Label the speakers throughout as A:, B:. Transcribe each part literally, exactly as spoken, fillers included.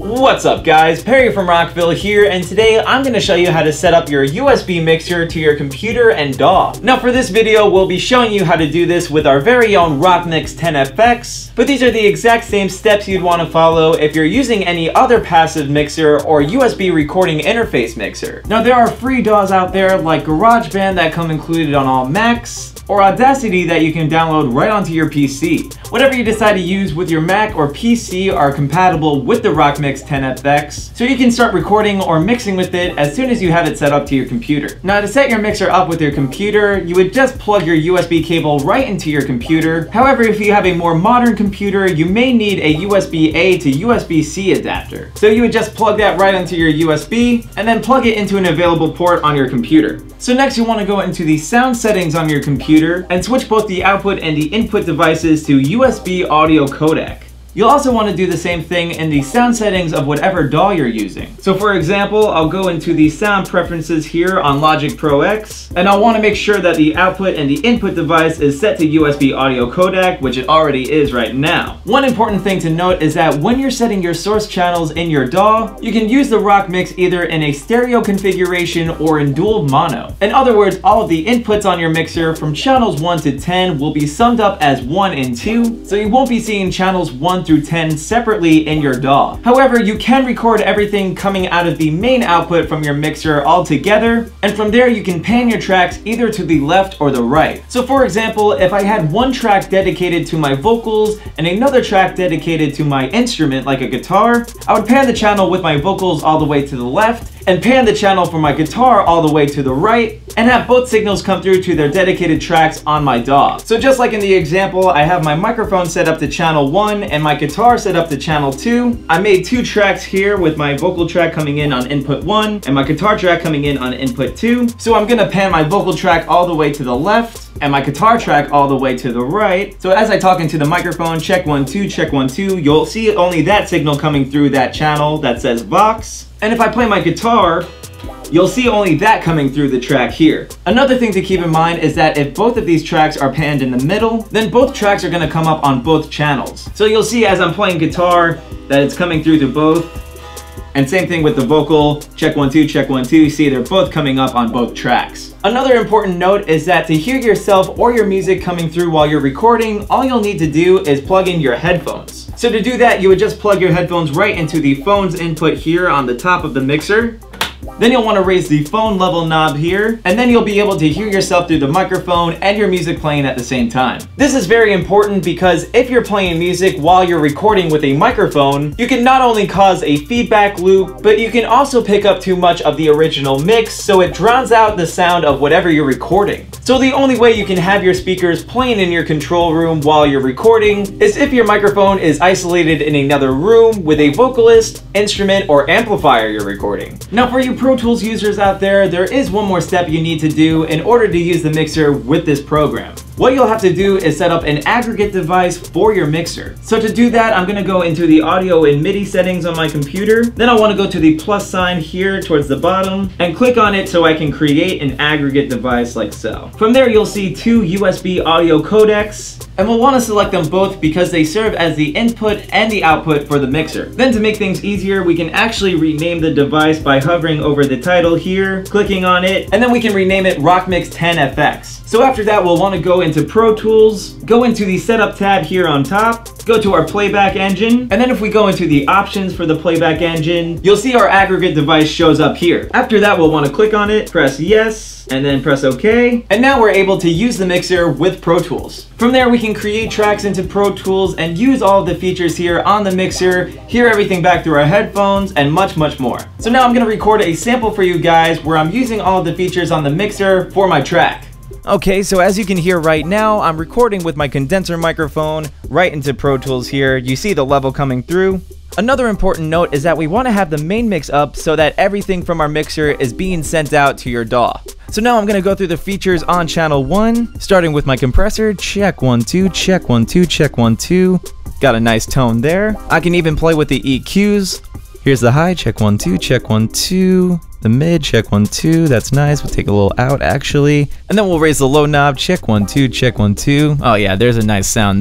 A: What's up guys, Perry from Rockville here, and today I'm going to show you how to set up your U S B mixer to your computer and D A W. Now for this video, we'll be showing you how to do this with our very own ROCKMIX ten F X, but these are the exact same steps you'd want to follow if you're using any other passive mixer or U S B recording interface mixer. Now there are free D A Ws out there like GarageBand that come included on all Macs, or Audacity that you can download right onto your P C. Whatever you decide to use with your Mac or P C are compatible with the ROCKMIX ten F X, so you can start recording or mixing with it as soon as you have it set up to your computer. Now to set your mixer up with your computer, you would just plug your U S B cable right into your computer. However, if you have a more modern computer, you may need a U S B A to U S B C adapter. So you would just plug that right into your U S B and then plug it into an available port on your computer. So next you want to go into the sound settings on your computer and switch both the output and the input devices to U S B audio codec. You'll also want to do the same thing in the sound settings of whatever D A W you're using. So for example, I'll go into the sound preferences here on Logic Pro X, and I'll want to make sure that the output and the input device is set to U S B audio codec, which it already is right now. One important thing to note is that when you're setting your source channels in your D A W, you can use the ROCKMIX either in a stereo configuration or in dual mono. In other words, all of the inputs on your mixer from channels one to ten will be summed up as one and two, so you won't be seeing channels one through ten separately in your D A W. However, you can record everything coming out of the main output from your mixer all together, and from there you can pan your tracks either to the left or the right. So for example, if I had one track dedicated to my vocals and another track dedicated to my instrument like a guitar, I would pan the channel with my vocals all the way to the left and pan the channel for my guitar all the way to the right, and have both signals come through to their dedicated tracks on my D A W. So just like in the example, I have my microphone set up to channel one and my guitar set up to channel two. I made two tracks here with my vocal track coming in on input one and my guitar track coming in on input two. So I'm gonna pan my vocal track all the way to the left and my guitar track all the way to the right. So as I talk into the microphone, check one, two, check one, two, you'll see only that signal coming through that channel that says Vox. And if I play my guitar, you'll see only that coming through the track here. Another thing to keep in mind is that if both of these tracks are panned in the middle, then both tracks are gonna come up on both channels. So you'll see as I'm playing guitar that it's coming through to both. And same thing with the vocal, check one, two, check one, two, you see they're both coming up on both tracks. Another important note is that to hear yourself or your music coming through while you're recording, all you'll need to do is plug in your headphones. So to do that, you would just plug your headphones right into the phone's input here on the top of the mixer. Then you'll want to raise the phone level knob here, and then you'll be able to hear yourself through the microphone and your music playing at the same time. This is very important because if you're playing music while you're recording with a microphone, you can not only cause a feedback loop, but you can also pick up too much of the original mix, so it drowns out the sound of whatever you're recording. So the only way you can have your speakers playing in your control room while you're recording is if your microphone is isolated in another room with a vocalist, instrument, or amplifier you're recording. Now for you Pro Tools users out there, there is one more step you need to do in order to use the mixer with this program. What you'll have to do is set up an aggregate device for your mixer. So to do that, I'm gonna go into the audio and MIDI settings on my computer. Then I wanna go to the plus sign here towards the bottom and click on it so I can create an aggregate device like so. From there, you'll see two U S B audio codecs, and we'll wanna select them both because they serve as the input and the output for the mixer. Then to make things easier, we can actually rename the device by hovering over the title here, clicking on it, and then we can rename it ROCKMIX ten F X. So after that, we'll want to go into Pro Tools, go into the Setup tab here on top, go to our playback engine, and then if we go into the options for the playback engine, you'll see our aggregate device shows up here. After that, we'll want to click on it, press yes, and then press OK. And now we're able to use the mixer with Pro Tools. From there, we can create tracks into Pro Tools and use all of the features here on the mixer, hear everything back through our headphones, and much, much more. So now I'm going to record a sample for you guys where I'm using all of the features on the mixer for my track. Okay, so as you can hear right now, I'm recording with my condenser microphone right into Pro Tools here. You see the level coming through. Another important note is that we want to have the main mix up so that everything from our mixer is being sent out to your D A W. So now I'm going to go through the features on channel one, starting with my compressor. Check one, two, check one, two, check one, two. Got a nice tone there. I can even play with the E Qs. Here's the high, check one, two, check one, two. The mid, check one, two, that's nice. We'll take a little out actually. And then we'll raise the low knob, check one, two, check one, two. Oh yeah, there's a nice sound there.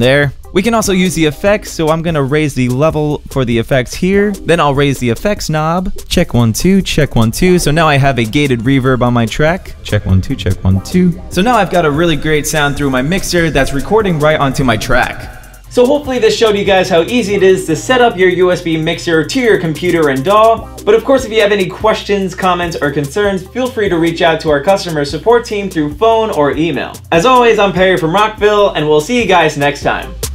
A: We can also use the effects, so I'm gonna raise the level for the effects here. Then I'll raise the effects knob. Check one, two, check one, two. So now I have a gated reverb on my track. Check one, two, check one, two. So now I've got a really great sound through my mixer that's recording right onto my track. So hopefully this showed you guys how easy it is to set up your U S B mixer to your computer and D A W. But of course, if you have any questions, comments, or concerns, feel free to reach out to our customer support team through phone or email. As always, I'm Perry from Rockville, and we'll see you guys next time.